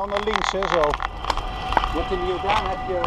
gewoon naar links, hè, zo. Je hebt in de Jordaan heb je...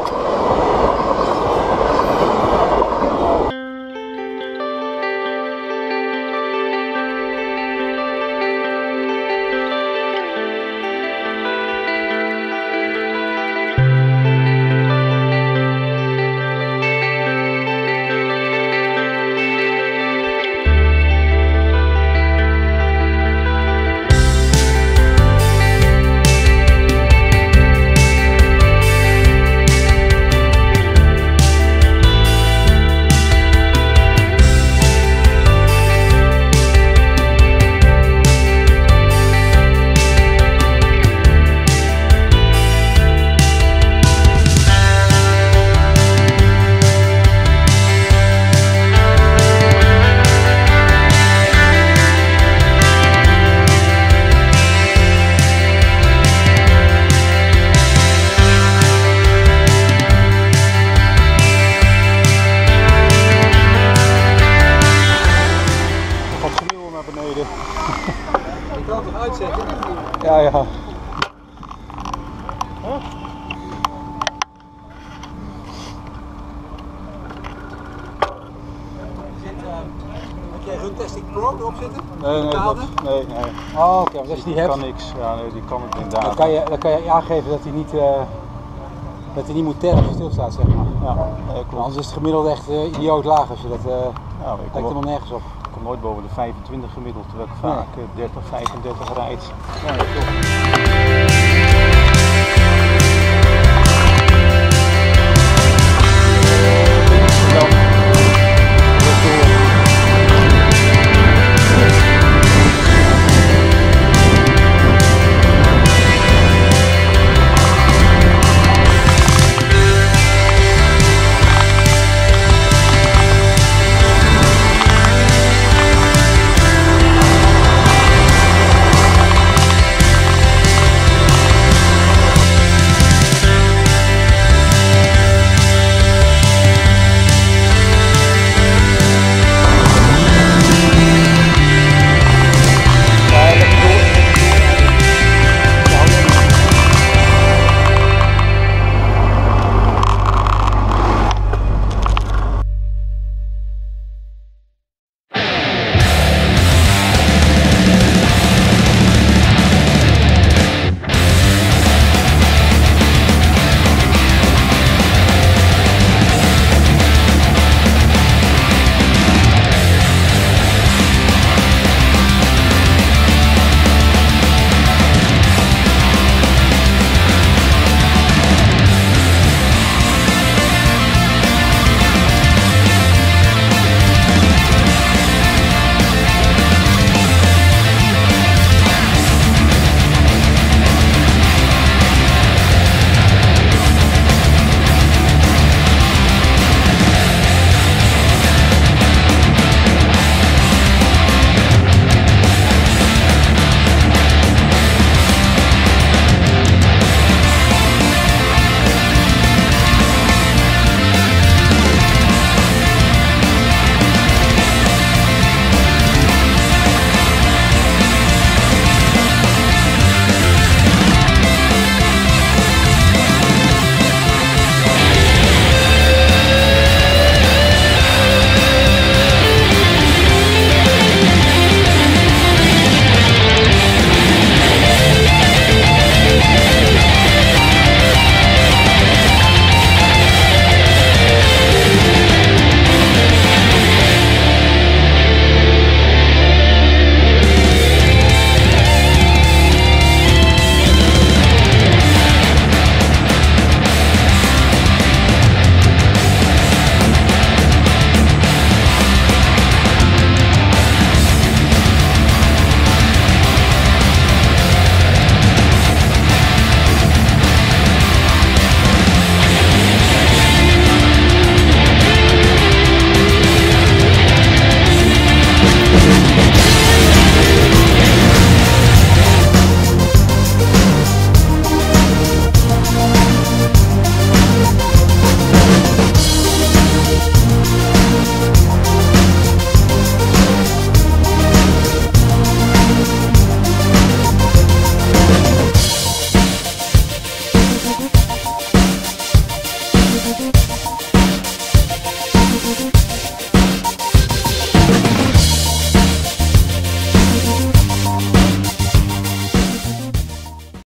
Beneden. Je kan het toch uitzetten? Ja, ja. Huh? Heb jij Runtastic Pro erop zitten? Nee, nee. Oh, oké, als je die hebt, kan niks. Ja, nee, die kan het inderdaad. dan kan je aangeven dat hij niet moet tellen als je stilstaat, zeg maar. Ja, klopt. Anders is het gemiddeld echt idioot laag als je dat ja, lijkt helemaal nergens op. Ik kom nooit boven de 25 gemiddeld, terwijl ik vaak 30, 35 rijd. Ja, dat klopt.